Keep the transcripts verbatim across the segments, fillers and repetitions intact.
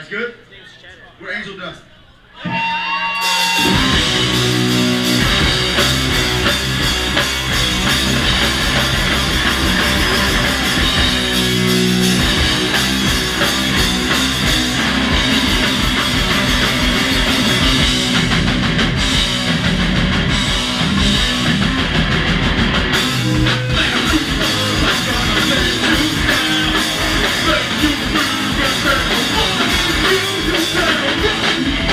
good? We're Angel Dust. You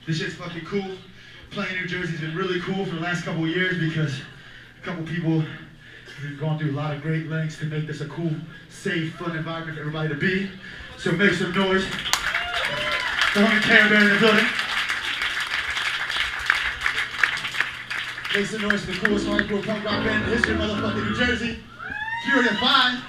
This shit's fucking cool. Playing New Jersey's been really cool for the last couple of years because a couple people have gone through a lot of great lengths to make this a cool, safe, fun environment for everybody to be. So make some noise. The Homie Caravan in the building. Make some noise for the coolest hardcore punk rock band in the history of motherfucking New Jersey. Fury of Five.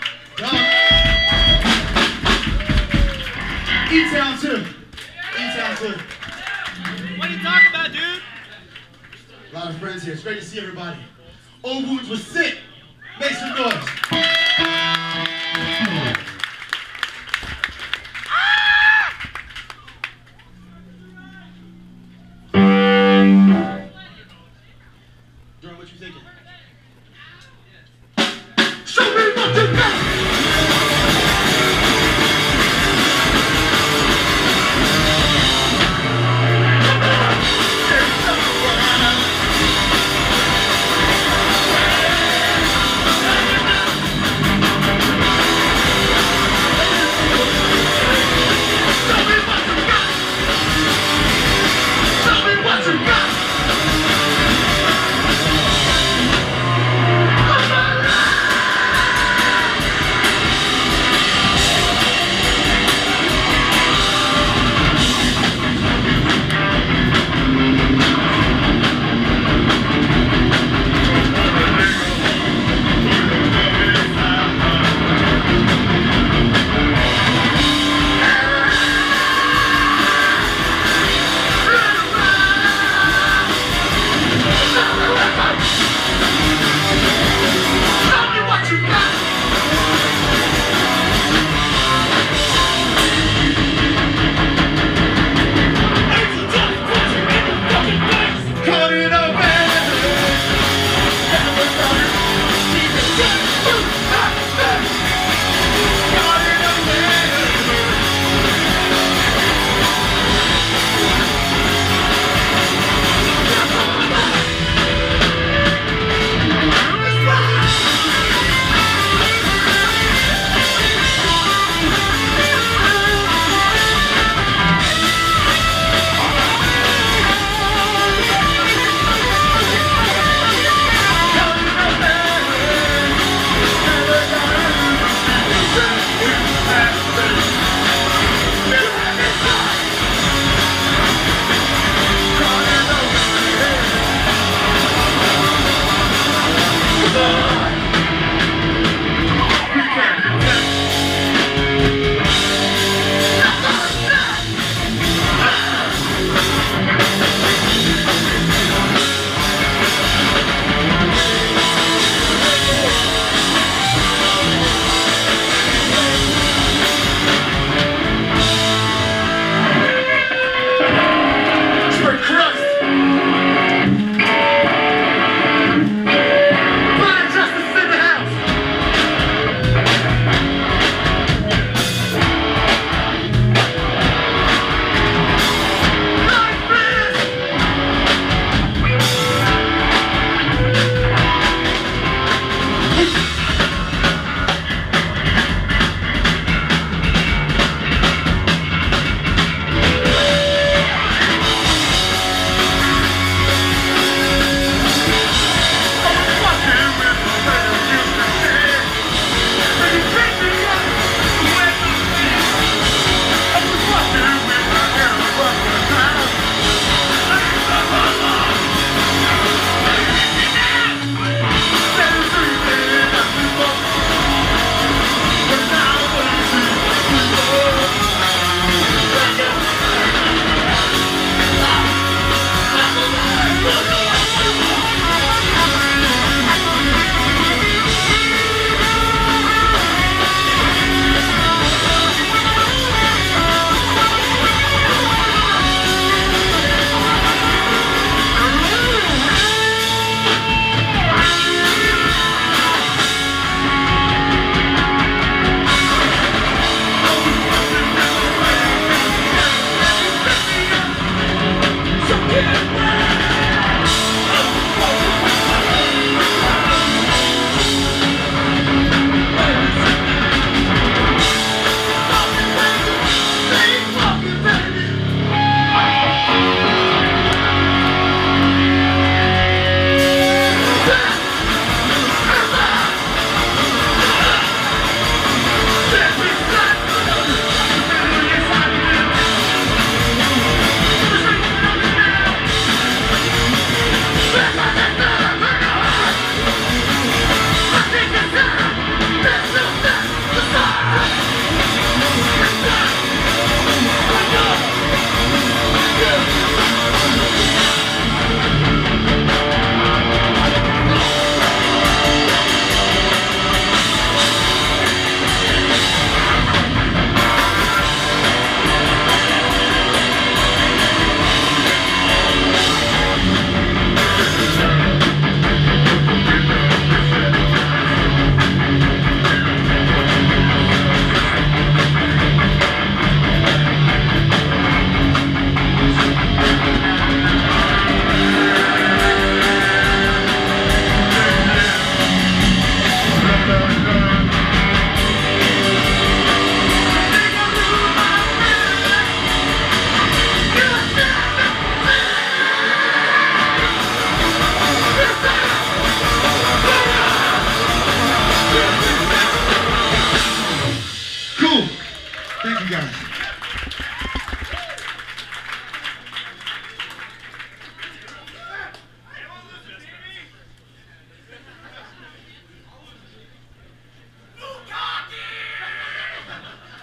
E-Town two. E-Town two. What are you talking about, dude? A lot of friends here. It's great to see everybody. Old Wounds was sick. Make some noise. Jordan, what you thinking? Show me what you got!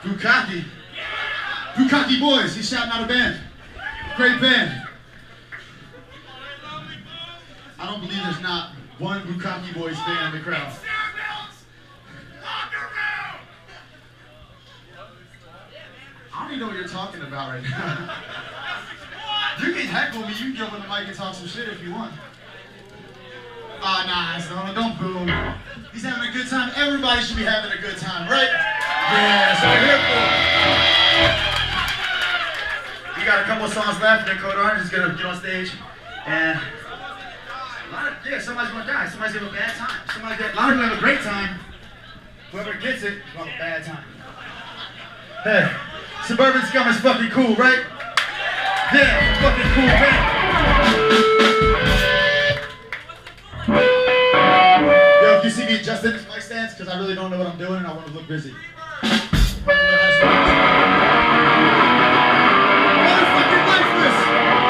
Bukaki. Bukaki Boys, he's shouting out a band. Great band. I don't believe there's not one Bukaki Boys fan in the crowd. I don't even know what you're talking about right now. You can heckle me, you can get up on the mic and talk some shit if you want. Ah, uh, nah, so don't boo. He's having a good time. Everybody should be having a good time, right? Yeah, that's what we're here for. We got a couple songs left, and Code Orange is gonna get on stage, and a lot of, yeah, somebody's gonna die. Somebody's gonna have a bad time. Somebody's gonna, a lot of people have a great time. Whoever gets it, will have a bad time. Hey, Suburban Scum is fucking cool, right? Yeah, fucking cool, man. Yo, if you see me adjusting this mic stands, because I really don't know what I'm doing and I want to look busy. Motherfucking lifeless!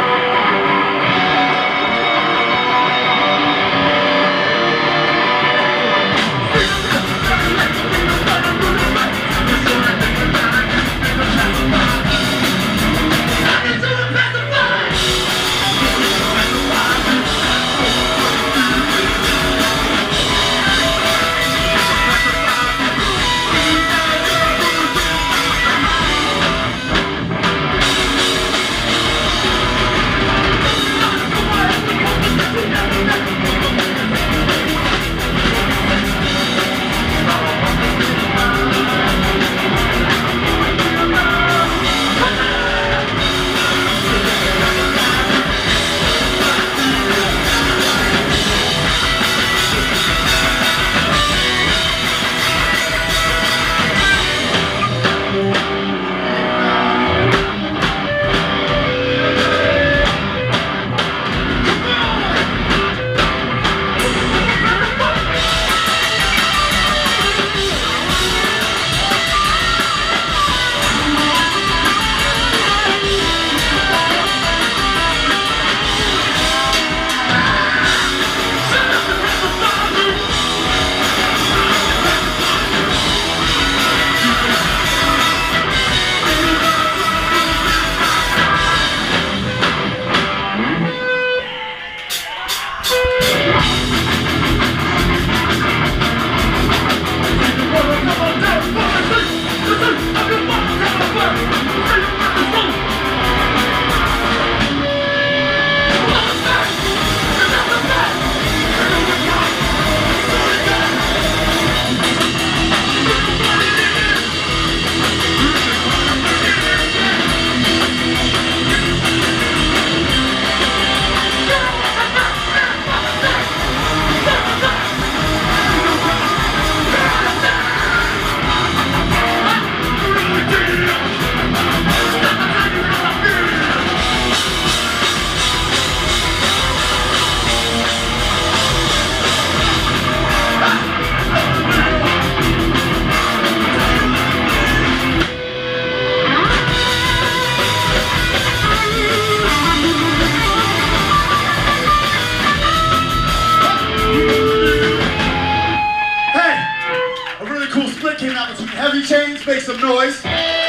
Make some noise.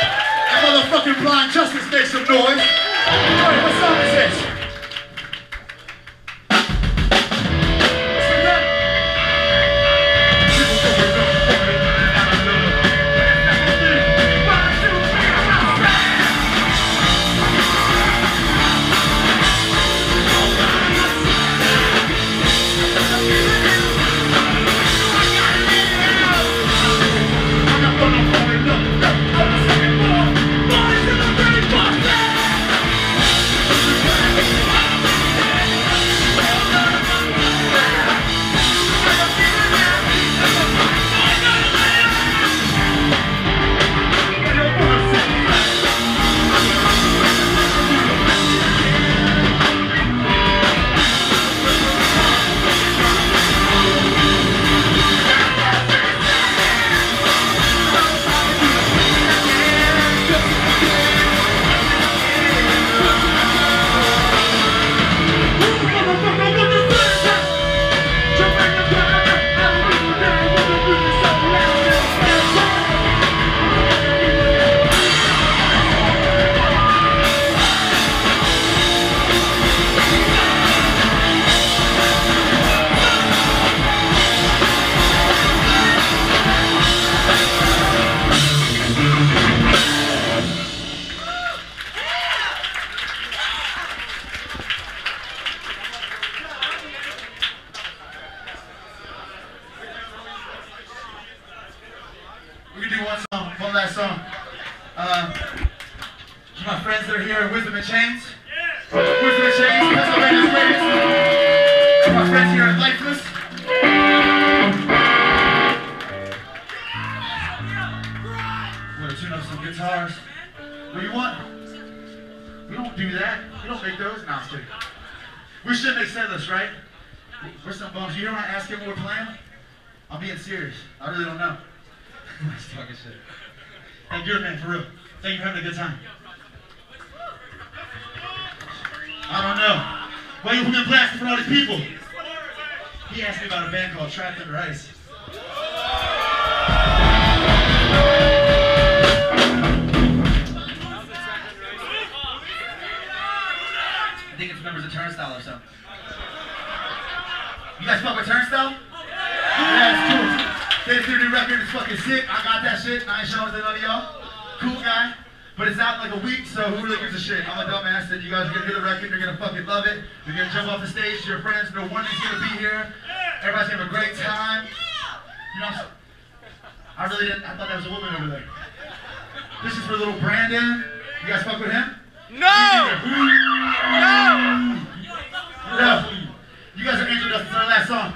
And motherfucking Blind Justice make some noise. Alright, what song is this? We can do one song, one last song. Uh, to my friends that are here at Wisdom and Chains. Wisdom and Chains, Pennsylvania's greatest. To my friends here at Lifeless. We're gonna tune up some guitars. What do you want? We don't do that. We don't make those. No, I'm kidding. We should make set lists, right? We're some bums. You hear when I ask him what we're playing? I'm being serious. I really don't know. I'm just talking shit. Hey, good man, for real. Thank you for having a good time. I don't know. Why you put me in blast in front of all these people? He asked me about a band called Trapped Under Ice. I think it's members of Turnstile or something. You guys fuck with Turnstile? Yeah, it's cool. They did a new record, it's fucking sick. I got that shit. I ain't showing it to none of y'all. Cool guy. But it's out in like a week, so who really gives a shit? I'm a dumbass that you guys are gonna hear the record, you're gonna fucking love it. You're gonna jump off the stage to your friends, no one is gonna be here. Everybody's gonna have a great time. You know, I really didn't, I thought that was a woman over there. This is for little Brandon. You guys fuck with him? No! No! No. You guys are Angel Dust for our last song.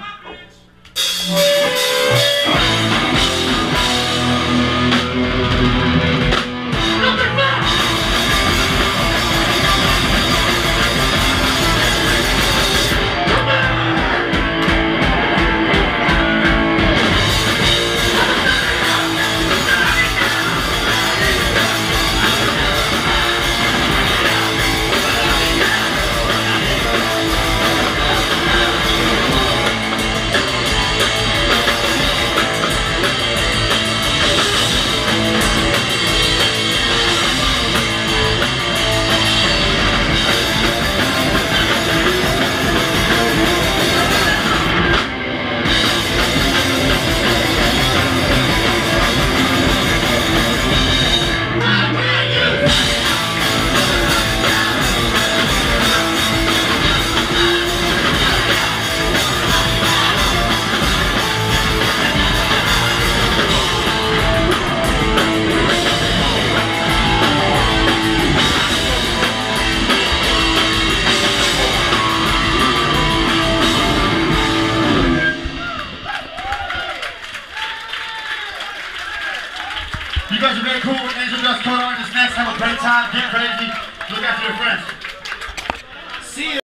You guys are very cool. Angel Dust, Code Orange is next. Have a great time. Get crazy. Look after your friends. See you.